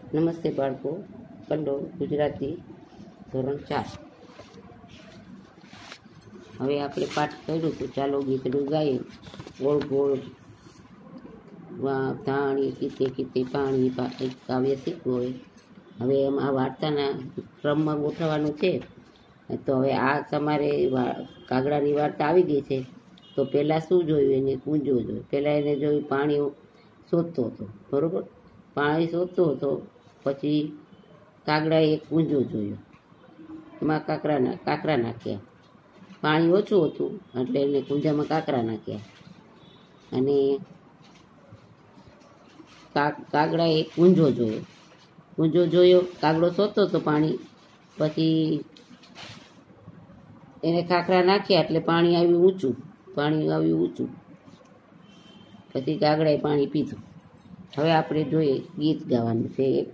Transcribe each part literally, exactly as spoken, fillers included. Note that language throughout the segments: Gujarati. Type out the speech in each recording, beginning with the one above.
નમસ્તે બાળકો, કંડોળ ગુજરાતી ધોરણ ચાર. હવે આપણે પાઠ કર્યું તો ચાલો ગીતડું ગાઈએ. ગોળ ગોળ ધાણી કીતે કીતે પાણી, એક કાવ્ય શીખવું હોય. હવે એમ આ વાર્તાના ક્રમમાં ગોઠવવાનું છે. તો હવે આ તમારે કાગડાની વાર્તા આવી ગઈ છે. તો પહેલાં શું જોયું? એને કૂંજવો જોયું. પહેલાં એને જોયું પાણી શોધતો હતો, બરાબર? પાણી શોધતો હતો. પછી કાગડાએ એક કૂંજો જોયો, એમાં કાંકરા ના કાંકરા નાખ્યા. પાણી ઓછું હતું એટલે એને કૂંજામાં કાંકરા નાખ્યા. અને કાગડાએ એક કૂંજો જોયો કૂંજો જોયો કાગડો શોધતો હતો પાણી. પછી એને કાંકરા નાખ્યા એટલે પાણી આવ્યું ઊંચું પાણી આવ્યું ઊંચું પછી કાગડાએ પાણી પીધું. હવે આપણે જોઈએ, ગીત ગાવાનું છે એક.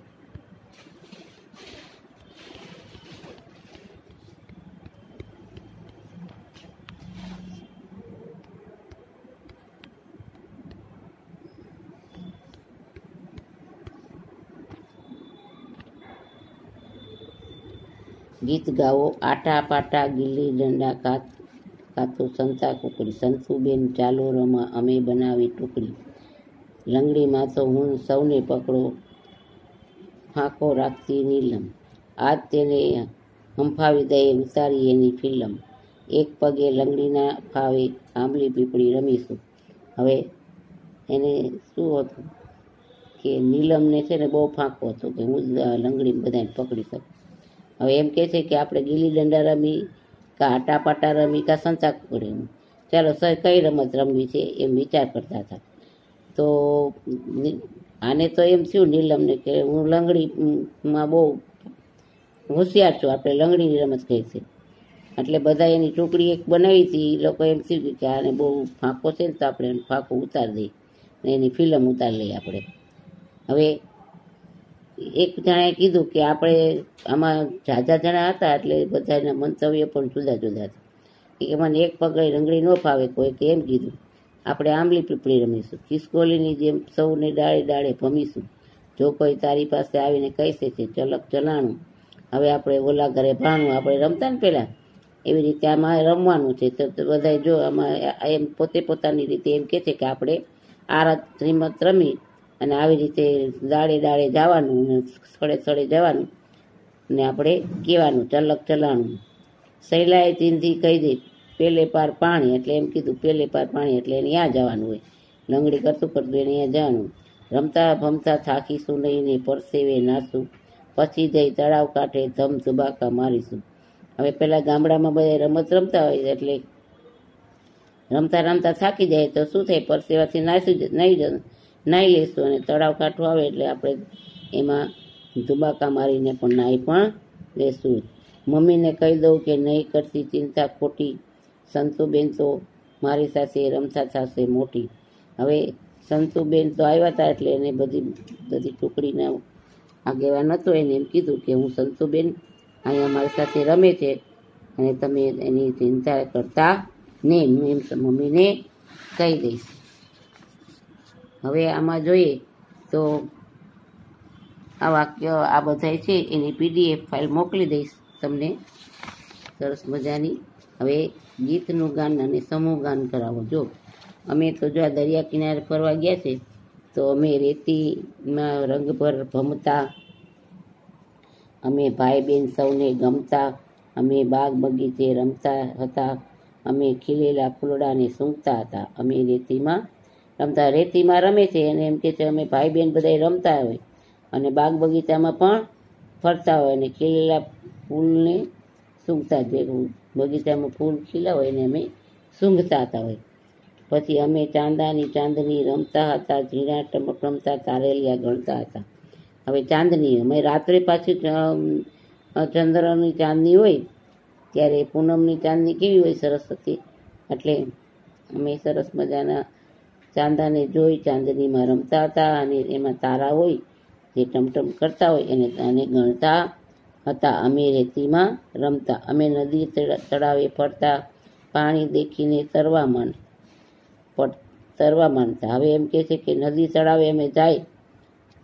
ગીત ગાવો. આટા પાટા ગીલી ડંડા કાત કાતો સંતા કુકડી, સંતુબેન ચાલો રમા અમે બનાવી ટુકડી. લંગડીમાં તો હું સૌને પકડો, ફાંકો રાખતી નીલમ. આજ તેને હંફાવી દઈએ ઉતારી એની ફિલ્મ. એક પગે લંગડીના ફાવે આંબલી પીપળી રમીશું. હવે એને શું હતું કે નીલમને છે ને બહુ ફાંકો હતો કે હું લંગડી બધાને પકડી શકું. હવે એમ કહે છે કે આપણે ગીલી દંડા રમી, કા આટા પાટા રમી, કા સંતા કુકડી. ચાલો સર કઈ રમત રમવી છે એમ વિચાર કરતા હતા. તો આને તો એમ થયું નીલમને કે હું લંગડીમાં બહુ હોશિયાર છું, આપણે લંગડીની રમત કહી છે. એટલે બધા એની ટુકડી એક બનાવી હતી. એ લોકો એમ થયું કે આને બહુ ફાંકો છે ને તો આપણે ફાંકો ઉતારી દઈએ ને એની ફિલ્મ ઉતારી લઈએ આપણે. હવે એક જણાએ કીધું કે આપણે આમાં ઝાઝા જણા હતા એટલે બધાના મંતવ્ય પણ જુદા જુદા હતા. કે મને એક પગલે લંગડી ન ફાવે, કોઈ કે એમ કીધું આપણે આંબલી પીપળી રમીશું, ખિસકોલીની જેમ સૌને ડાળે ડાળે ભમીશું. જો કોઈ તારી પાસે આવીને કહેશે છે ચલક ચલાણું, હવે આપણે ઓલા ઘરે ભાણું, આપણે રમતા ને પહેલાં એવી રીતે આમાં રમવાનું છે. તો બધા જો આમાં એમ પોતે પોતાની રીતે એમ કહે છે કે આપણે આ રમત રમી અને આવી રીતે દાડે દાડે જવાનું ને સ્થળે સ્થળે જવાનું ને આપણે કહેવાનું ચલક ચલાણું. સહેલાએ ચીંધી કહી દે પેલે પાર પાણી, એટલે એમ કીધું પેલે પાર પાણી એટલે એને ત્યાં જવાનું હોય. લંગડી કરતું કરતું એને ત્યાં જવાનું. રમતા ભમતા થાકીશું નહીં ને પરસેવે નાશું, પછી જઈ તળાવ કાંઠે ધમ ધુબાકા મારીશું. હવે પહેલાં ગામડામાં બધા રમત રમતા હોય એટલે રમતા રમતા થાકી જાય તો શું થાય, પરસેવાથી નાસી નહીં નાહી લઈશું અને તળાવ કાંઠું આવે એટલે આપણે એમાં ધુબાકા મારીને પણ નાહી પણ લેશું. મમ્મીને કહી દઉં કે નહીં કરતી ચિંતા ખોટી, સંતુબેન તો મારી સાથે રમતા થશે મોટી. હવે સંતુબેન તો આવ્યા હતા એટલે એને બધી બધી ટુકડીના આગેવાન હતો. એને એમ કીધું કે હું સંતુબેન અહીંયા મારી સાથે રમે છે અને તમે એની ચિંતા કરતા નહીં, હું એમ મમ્મીને કહી દઈશ. હવે આમાં જોઈએ તો આ વાક્ય આ બધા છે એની પીડીએફ ફાઇલ મોકલી દઈશ તમને, સરસ મજાની. હવે ગીતનું ગાન અને સમૂહ ગાન કરાવો. જો અમે તો જો આ દરિયા કિનારે ફરવા ગયા છે તો અમે રેતીમાં રંગભર ભમતા, અમે ભાઈ બહેન સૌને ગમતા, અમે બાગ બગીચે રમતા હતા, અમે ખીલેલા ફૂલડાને સૂંઘતા હતા, અમે રેતીમાં રમતા. રેતીમાં રમે છે અને એમ કે છે અમે ભાઈ બહેન બધા રમતા હોય અને બાગ બગીચામાં પણ ફરતા હોય અને ખીલેલા ફૂલને સૂંઘતા, જે બગીચામાં ફૂલ ખીલા હોય એને અમે સૂંઘતા હતા હોય. પછી અમે ચાંદાની ચાંદની રમતા હતા, ઝીણા ટમક રમતા, તારેલિયા ગણતા હતા. હવે ચાંદની અમે રાત્રે પાછી ચંદ્રની ચાંદની હોય ત્યારે પૂનમની ચાંદની કેવી હોય, સરસ હતી. એટલે અમે સરસ મજાના ચાંદાને જોઈ ચાંદનીમાં રમતા હતા અને એમાં તારા હોય જે ટમટમ કરતા હોય એને અને ગણતા હતા. અમે રેતીમાં રમતા, અમે નદી તળાવે ફરતા, પાણી દેખીને તરવા માંડ તરવા માંડતા. હવે એમ કહે છે કે નદી તળાવે અમે જાય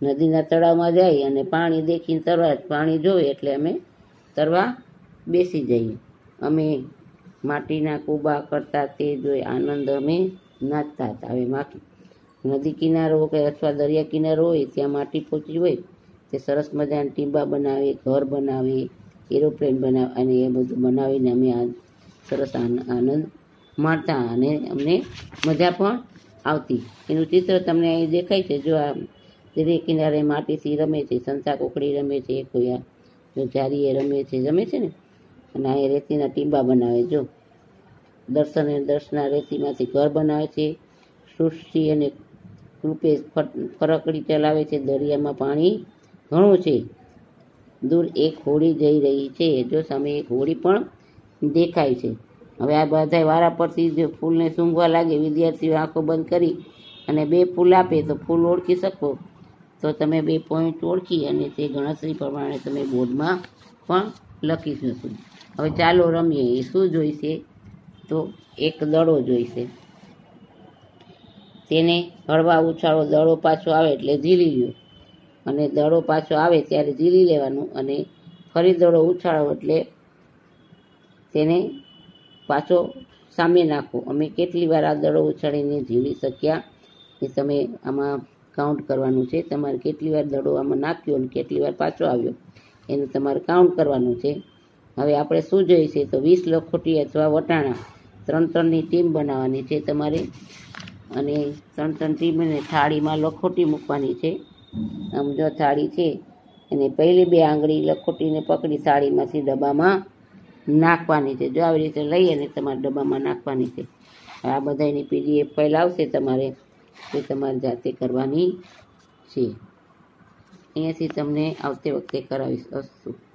નદીના તળાવમાં જાય અને પાણી દેખીને તરવા પાણી જોવે એટલે અમે તરવા બેસી જઈએ. અમે માટીના કૂબા કરતા તે જોઈ આનંદ અમે નાચતા હતા. હવે માટી નદી કિનારો કે અથવા દરિયા કિનારો હોય ત્યાં માટી પહોંચી હોય તે સરસ મજાના ટીંબા બનાવે, ઘર બનાવે, એરોપ્લેન બનાવે અને એ બધું બનાવીને અમે આ સરસ આનંદ માણતા અને અમને મજા પણ આવતી. એનું ચિત્ર તમને અહીં દેખાય છે. જો આ દરિયા કિનારે માટીથી રમે છે, સંતા કુકડી રમે છે, કોઈ આ જો જારીએ રમે છે રમે છે ને, અને અહીંયા રેતીના ટીંબા બનાવે. જો દર્શને દર્શના રેતીમાંથી ઘર બનાવે છે. સૃષ્ટિ અને કૃપે ફરકડી ચલાવે છે. દરિયામાં પાણી ઘણું છે. દૂર એક હોડી જઈ રહી છે. જો સામે એક હોડી પણ દેખાય છે. હવે આ બધા વારા પરથી જો ફૂલને સૂંઘવા લાગે, વિદ્યાર્થીઓ આંખો બંધ કરી અને બે ફૂલ આપે તો ફૂલ ઓળખી શકો તો તમે બે પોઈન્ટ ઓળખી અને તે ગણતરી પ્રમાણે તમે બોર્ડમાં પણ લખી શકો. હવે ચાલો રમીએ. એ શું જોઈશે? તો એક દડો જોઈશે. તેને હળવા ઉછાળો, દડો પાછો આવે એટલે ઝીલી લ્યો અને દડો પાછો આવે ત્યારે ઝીલી લેવાનું અને ફરી દડો ઉછાળો એટલે તેને પાછો સામે નાખો. અમે કેટલી વાર આ દડો ઉછાળીને ઝીલી શક્યા એ તમે આમાં કાઉન્ટ કરવાનું છે. તમારે કેટલી વાર દડો આમાં નાખ્યો અને કેટલી વાર પાછો આવ્યો એનું તમારે કાઉન્ટ કરવાનું છે. હવે આપણે શું જોઈશે? તો વીસ લખોટી અથવા વટાણા ત્રણ ત્રણની ટીમ બનાવવાની છે તમારે અને ત્રણ ત્રણ ટીમને થાળીમાં લખોટી મૂકવાની છે. આમ જો થાળી છે એને પહેલી બે આંગળી લખોટીને પકડી થાળીમાંથી ડબ્બામાં નાખવાની છે. જો આવી રીતે લઈ અને તમારે ડબ્બામાં નાખવાની છે. આ બધાની પીડીએફ ફાઇલ આવશે તમારે, એ તમારે જાતે કરવાની છે. અહીંયાથી તમને આવતી વખતે કરાવીશ. અસ્તુ.